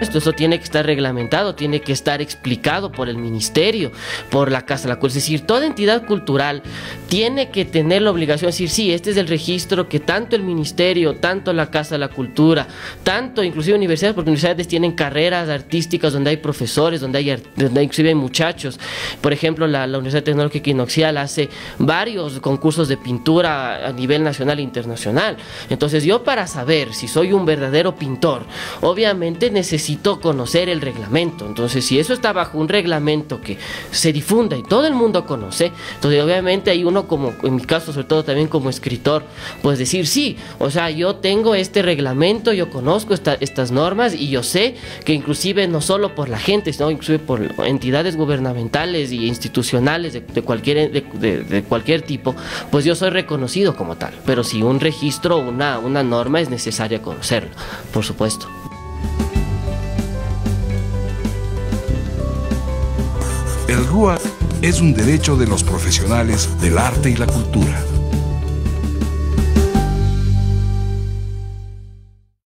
Eso tiene que estar reglamentado, tiene que estar explicado por el ministerio, por la Casa de la Cultura. Es decir, toda entidad cultural tiene que tener la obligación de decir, sí, este es el registro que tanto el ministerio, tanto la Casa de la Cultura, tanto inclusive universidades, porque universidades tienen carreras artísticas donde hay profesores, donde inclusive hay muchachos. Por ejemplo, la Universidad Tecnológica Equinoccial hace varios concursos de pintura a nivel nacional e internacional. Entonces yo, para saber si soy un verdadero pintor, obviamente necesito conocer el reglamento. Entonces, si eso está bajo un reglamento que se difunda y todo el mundo conoce, entonces obviamente hay uno, como en mi caso, sobre todo también como escritor, pues decir, sí, o sea, yo tengo este reglamento, yo conozco estas normas y yo sé que inclusive no solo por la gente, sino inclusive por entidades gubernamentales y institucionales de cualquier tipo, pues yo soy reconocido como tal. Pero si un registro, una norma, es necesaria conocerlo, por supuesto. El RUAC es un derecho de los profesionales del arte y la cultura.